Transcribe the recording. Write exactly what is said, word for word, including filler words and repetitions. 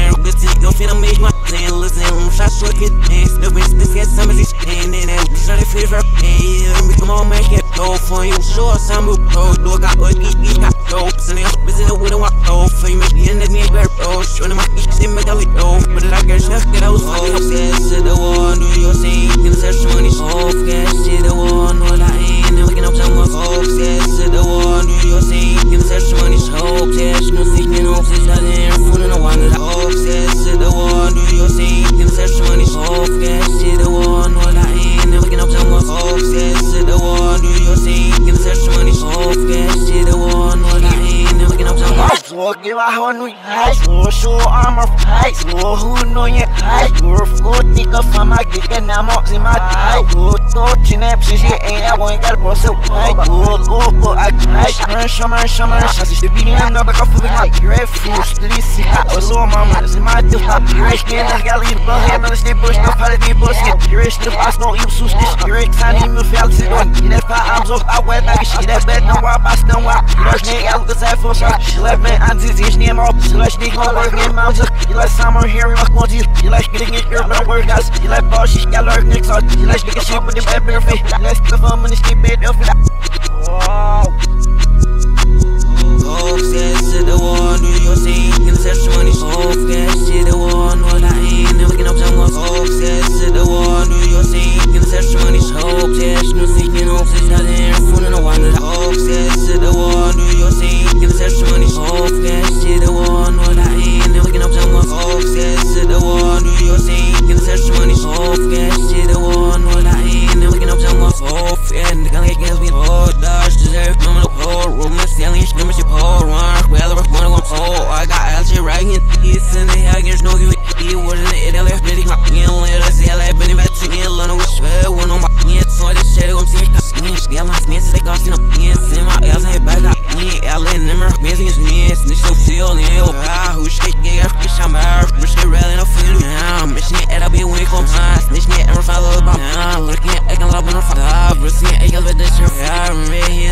man, bitch, no finna make my plan. Listen, I'm shot short, get dance. No bitch, this get somebody's standing there. Shot it for her, yeah. Come on, man, can't go for you. Sure, some move, oh, do I got what he got dope. So now, busy, no, we don't want to for you. Make the end of me, bear, oh, showing my each thing, make a lick, oh. But I get stuck, get out, oh, yeah, sit the wall, do your thing. Can search money, oh, yeah, sit the wall, no, I ain't. And we can up some more, oh, yeah, sit the wall, do your thing. Can search money, oh, yeah, no, see, you know, she's not there, fool, no one, oh, yeah, sit the wall, do your thing. Can search money, oh, yeah, sit the wall, no, I ain't. And we can up some more, oh, yeah, sit the wall, do your thing. Can search money, oh, yeah, sit the wall, no, I ain't. And we can up some more. Så give a hånd i hej, så show armor hej, så hun og jeg hej, så flot ikke for mig, ikke nærmere til mig hej, så stort til næb, så siger jeg, jeg må ikke på så hej, så gå på at hej, så sommer, sommer, så siger vi en der kan få mig, jeg fus, lige sig og så mamma, så mig til har, jeg skal der skal lige på her, når det bus, når falder det bus, jeg skal bare nå i sus, jeg er tan i mig fæld til den, i det far arms op, af hvad der skal der bed, når var bare stå var, jeg skal alt det sig for så, let me anti name up, you like sneak on work name out, you like summer here, you like monty, you like getting it your no work guys, you like boss, you got learn next out, you like sneaking shit with your bad bare feet, you like the fun when you skip it up. Wow. Oh, yeah, sit the wall, do your thing, can search money, oh, yeah, sit the wall, no, I ain't, and we can up some more, oh, yeah, sit the wall, do your thing, can search money, oh, yeah, no, see, you know, she's not there, fool, no one, oh, yeah, sit the wall, do your thing, can search money, oh, yeah, sit the wall, no, I ain't, and we can up some more, oh, yeah, sit the wall, do your thing, can search money, oh, yeah, sit the wall, no, I ain't, and we can up some more, oh, yeah, and the gun against me, oh, dodge, deserve, no, no, oh, room, let's sell it, no, she, oh, run, well, I'm gonna go, oh, I got Algie right here, he's in the hell, there's no good, he wasn't in L F, but he got me, let us see, I've been back to me, let him wish, well, when I'm back, yeah, so I just said, I'm seeing, yeah, my sneeze, they got seen up, yeah, see my L's, hey, back up, yeah, L N, never, amazing, it's me, it's this so feel, yeah, ah, who shake, yeah, fish, I'm out, wish they rally, no feeling, yeah, mission, it'll be when it comes, mission, ever follow about, yeah, looking at, I can love, and I'm fucked up, looking at, I can let this shit, yeah, I'm ready.